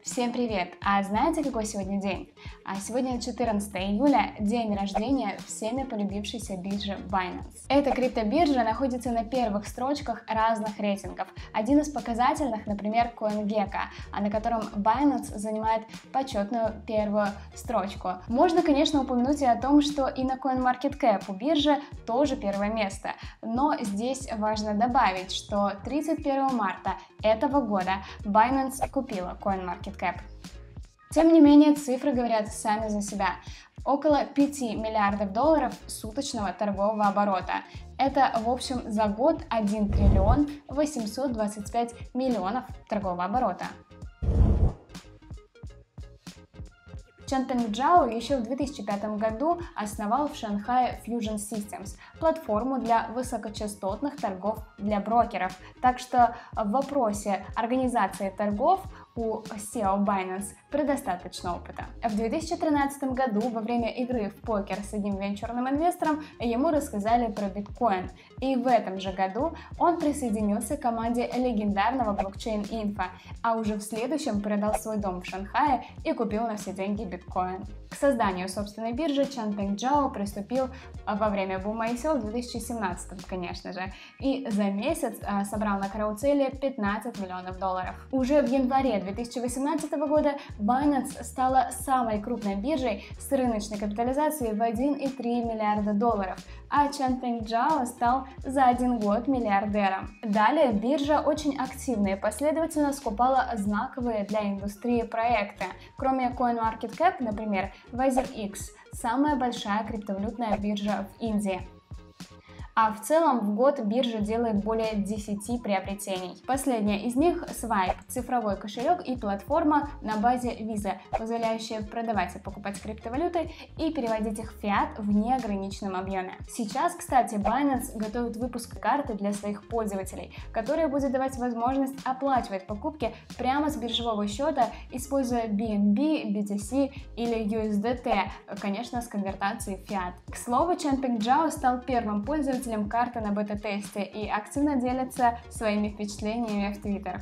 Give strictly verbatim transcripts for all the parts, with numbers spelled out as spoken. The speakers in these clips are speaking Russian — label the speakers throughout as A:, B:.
A: Всем привет! А знаете, какой сегодня день? А сегодня четырнадцатое июля, день рождения всеми полюбившейся биржи Binance. Эта криптобиржа находится на первых строчках разных рейтингов. Один из показательных, например, CoinGecko, а на котором Binance занимает почетную первую строчку. Можно, конечно, упомянуть и о том, что и на CoinMarketCap у биржи тоже первое место. Но здесь важно добавить, что тридцать первого марта этого года Binance купила CoinMarketCap. Тем не менее, цифры говорят сами за себя. Около пяти миллиардов долларов суточного торгового оборота. Это, в общем, за год один триллион восемьсот двадцать пять миллионов торгового оборота. Чанпeng Джао еще в две тысячи пятом году основал в Шанхае Fusion Systems, платформу для высокочастотных торгов для брокеров. Так что в вопросе организации торгов у си и о Binance предостаточно опыта. В две тысячи тринадцатом году во время игры в покер с одним венчурным инвестором ему рассказали про биткоин. И в этом же году он присоединился к команде легендарного блокчейн Инфо, а уже в следующем продал свой дом в Шанхае и купил на все деньги биткоин. К созданию собственной биржи Чанпeng Джао приступил во время бума ай си о в две тысячи семнадцатом, конечно же, и за месяц а, собрал на караутеле пятнадцать миллионов долларов. Уже в январе две тысячи восемнадцатого года Binance стала самой крупной биржей с рыночной капитализацией в один и три миллиарда долларов, а Чанпeng Джао стал за один год миллиардером. Далее биржа очень активно и последовательно скупала знаковые для индустрии проекты. Кроме CoinMarketCap, например, WazirX – самая большая криптовалютная биржа в Индии. А в целом в год биржа делает более десяти приобретений. Последняя из них – Swipe – цифровой кошелек и платформа на базе Visa, позволяющая продавать и покупать криптовалюты и переводить их в фиат в неограниченном объеме. Сейчас, кстати, Binance готовит выпуск карты для своих пользователей, которая будет давать возможность оплачивать покупки прямо с биржевого счета, используя би эн би, би ти си или ю эс ди ти, конечно, с конвертацией в фиат. К слову, Чанпeng Джао стал первым пользователем карты на бета-тесте и активно делится своими впечатлениями в Twitter.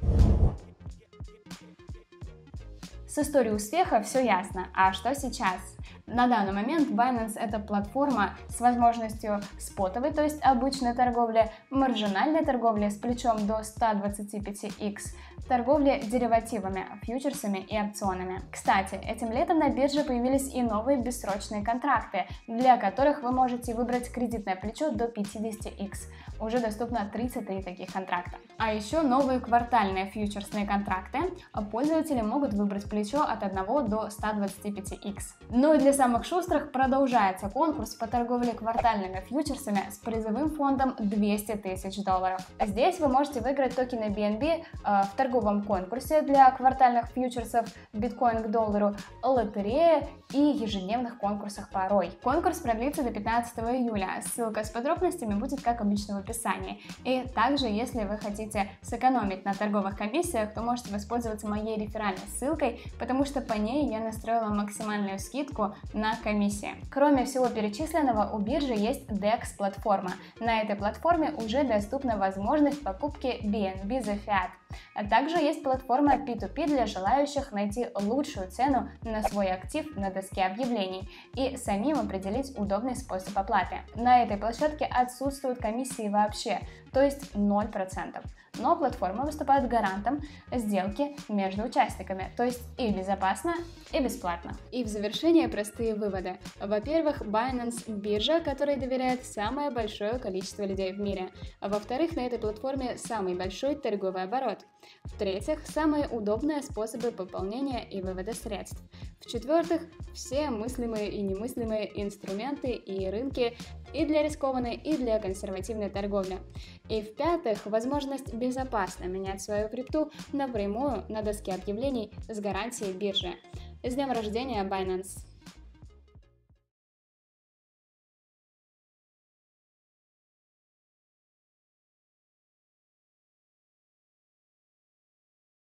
A: С историей успеха все ясно, а что сейчас? На данный момент Binance – это платформа с возможностью спотовой, то есть обычной торговли, маржинальной торговли с плечом до ста двадцати пяти икс, торговли деривативами, фьючерсами и опционами. Кстати, этим летом на бирже появились и новые бессрочные контракты, для которых вы можете выбрать кредитное плечо до пятидесяти икс. Уже доступно тридцать три таких контракта. А еще новые квартальные фьючерсные контракты. Пользователи могут выбрать плечо от одного до ста двадцати пяти икс. Ну и для самых шустрых продолжается конкурс по торговле квартальными фьючерсами с призовым фондом двести тысяч долларов. Здесь вы можете выиграть токены би эн би э, в торговом конкурсе для квартальных фьючерсов биткоин к доллару, лотерея и ежедневных конкурсах по рой. Конкурс продлится до пятнадцатого июля. Ссылка с подробностями будет, как обычно, в описании. И также, если вы хотите сэкономить на торговых комиссиях, то можете воспользоваться моей реферальной ссылкой, потому что по ней я настроила максимальную скидку на комиссии. Кроме всего перечисленного, у биржи есть декс-платформа. На этой платформе уже доступна возможность покупки би эн би за фиат. А также есть платформа пи ту пи для желающих найти лучшую цену на свой актив на доске объявлений и самим определить удобный способ оплаты. На этой площадке отсутствуют комиссии вообще, то есть ноль процентов. Но платформа выступает гарантом сделки между участниками, то есть и безопасно, и бесплатно. И в завершение простые выводы. Во-первых, Binance – биржа, которой доверяет самое большое количество людей в мире. Во-вторых, на этой платформе самый большой торговый оборот. В-третьих, самые удобные способы пополнения и вывода средств. В-четвертых, все мыслимые и немыслимые инструменты и рынки и для рискованной, и для консервативной торговли. И в-пятых, возможность безопасно менять свою крипту напрямую на доске объявлений с гарантией биржи. С днем рождения, Binance!